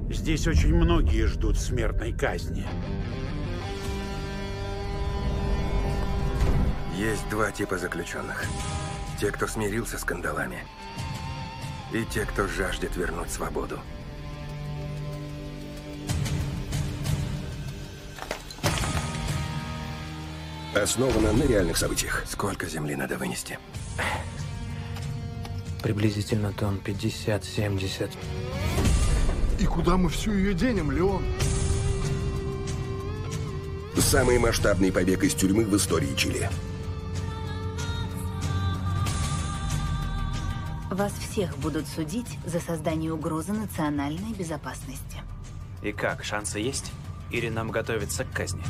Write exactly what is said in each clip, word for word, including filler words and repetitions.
Здесь очень многие ждут смертной казни. Есть два типа заключенных. Те, кто смирился с кандалами, и те, кто жаждет вернуть свободу. Основано на реальных событиях. Сколько земли надо вынести? Приблизительно тонн пятьдесят-семьдесят. И куда мы всю ее денем, Леон? Самый масштабный побег из тюрьмы в истории Чили. Вас всех будут судить за создание угрозы национальной безопасности. И как, шансы есть? Или нам готовиться к казни?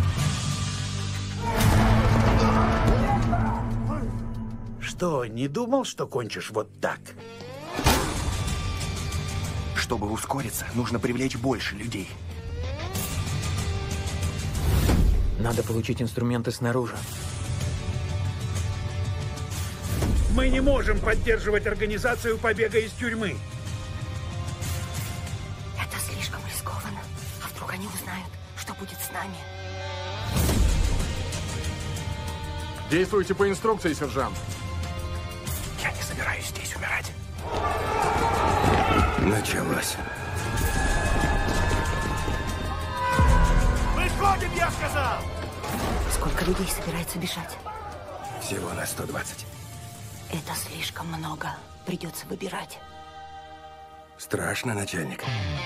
Что, не думал, что кончишь вот так? Чтобы ускориться, нужно привлечь больше людей. Надо получить инструменты снаружи. Мы не можем поддерживать организацию побега из тюрьмы. Это слишком рискованно. А вдруг они узнают, что будет с нами? Действуйте по инструкции, сержант. Я не собираюсь здесь умирать. Началось. Выходим, я сказал! Сколько людей собирается бежать? Всего на сто двадцать. Это слишком много. Придется выбирать. Страшно, начальник.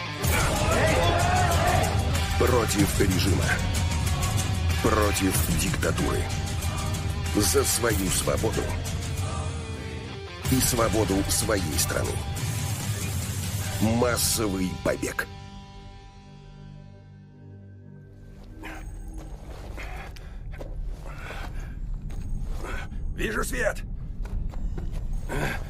Против режима. Против диктатуры. За свою свободу. И свободу своей страны. Массовый побег. Вижу свет.